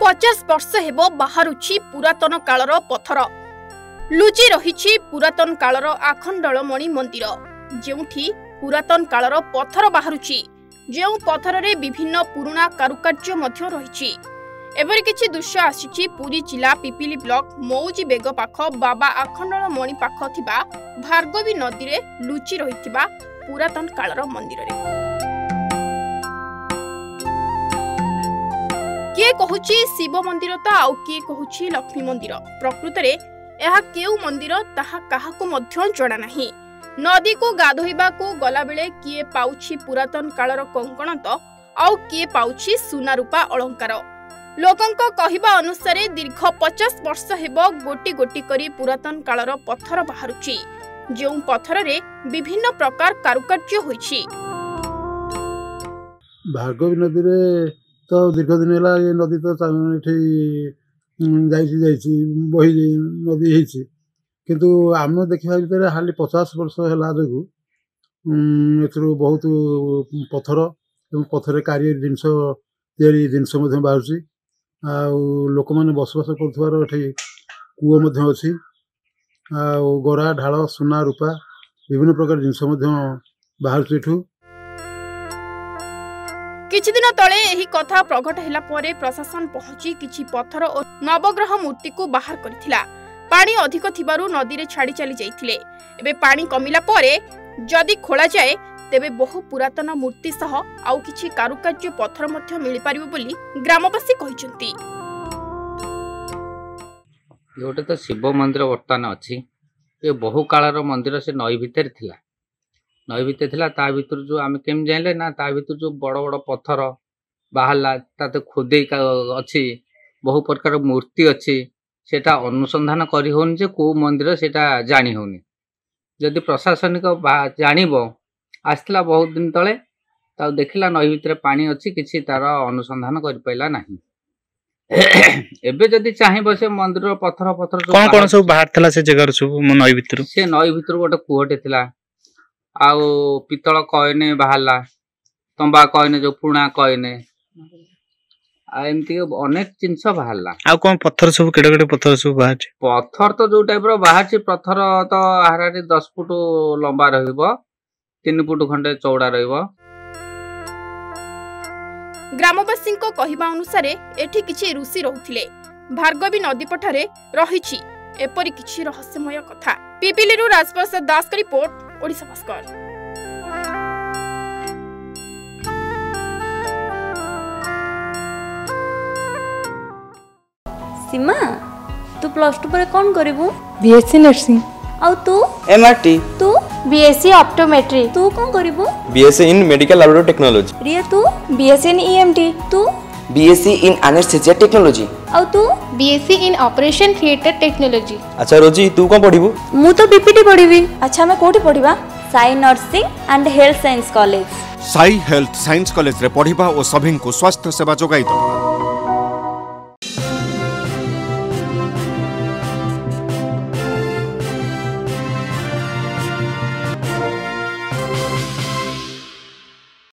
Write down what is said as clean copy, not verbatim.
50 वर्ष हेबो बाहरुछि पुरातन कालर पत्थर। लुचि रहिछि पुरातन कालर आखंडलमणि मंदिर, जेउठी पुरातन कालर पत्थर बाहरुछि, जेउ पत्थर रे विभिन्न पुराना कारुकार्य मध्य रहिछि। एबरी किछि दृश्य आसिछि पुरी जिला पिपिली ब्लॉक मौजी बेग पाख बाबा आखंडलमणि पाख थिबा भार्गवी नदी रे लुचि रहिथिबा पुरातन कालर मंदिर रे। किए कहुछि शिव मंदिर तो आउ किए कहुछि लक्ष्मी मंदिर। प्रकृत रे यह केउ मंदिर ताहा काहाको मध्य जणा नाही। नदी को गाधोइबा को गला बेले किए पाउछि पुरातन कालर कंकण तो आउ किए पाउछि सुना रूपा अलंकार। लोकंको कहिबा अनुसार दीर्घ 50 वर्ष हेबो गोटी गोटी करी पुरातन कालर पत्थर बाहरुछि, जेउ पत्थर रे विभिन्न प्रकार कारुकार्य होइछि। भार्गवी नदी रे तो दीर्घ दिन है ये नदी तो जाइछि बही नदी है, किंतु आम देखा भर हाली 50 वर्ष है जो बहुत पत्थर पत्थर कार्य जिनस जिनस बाहर लोक मैंने बसवास कर कूओ अच्छी गरा ढाल सुना रूपा विभिन्न प्रकार जिनस बाहर। किछि दिन तले एही कथा प्रकट हैला परे प्रशासन पहुंची किछि पत्थर और नवग्रह मूर्ति को बाहर करथिला। पानी अधिक थिबारु नदी रे छाड़ी चली जाइथिले। एबे पानी कमिला परे जदि खोला जाए तेबे बहु पुरातन मूर्ति सह आउ किछि कारुकार्य पत्थर मध्य मिलि पारिबो बोली ग्रामवासी कहिसंती। योटे तो शिव मंदिर वर्तमान अछि, ये बहु कालर मंदिर से नई भितर थिला। नई भितर थिला ता भितर जो आमे केम जानले ना ता भितर जो बड़ बड़ पत्थर बाहरला ताते खोदे अछि, बहु प्रकार मूर्ति अछि, सेटा अनुसंधान करि होन जे को मंदिर सेटा जानि होनी। जदि प्रशासनिक जानिबो आसला बहुत दिन तले ता देखिला नई भितर पानी अछि, किछि तार अनुसंधान करि पैला नाही। एबे जदि चाहिबो से मंदिर पत्थर पत्थर कोन कोन सब बाहर थला से जगह सब नई भितर से नई भितर गोटे कुहटे थिला, आउ पितल कयने बाहरला, तंबा कयने जो पुणा कयने एमती अनेक जिनस बाहरला। आ कोन पत्थर सब केडे केडे पत्थर सब बाहर पत्थर तो जो टाइप रो बाहर छी पत्थर तो हारारी 10 फुट लंबा रहइबो, 3 फुट खंडे चौड़ा रहइबो। ग्रामवासी को कहिबा अनुसार एठी किछि ऋषि रहुथिले। भार्गवी नदी पठारे रहिछि एपरि किछि रहस्यमय कथा। पिपिलीरु राजप्रसाद दास का रिपोर्ट, ओडिशा भास्कर। सीमा तू +2 पर कौन करिवु? BSc nursing. आउ तू? एमआरटी। तू? BSc optometry. तू कौन करिवु? BSc in medical laboratory technology. Riya तू? BSc in EMT. तू? BSc in anaesthesia technology. आउ तू? BSc in operation theatre technology. अच्छा रोजी तू कौन पढ़िबु? मु तो बीपीटी पढ़िबी। अच्छा मैं कोठी पढ़िबा? Sai nursing and health science college. Sai health science college रे पढ़िबा और सभी को स्वास्थ्य सेवा जोगाई दो।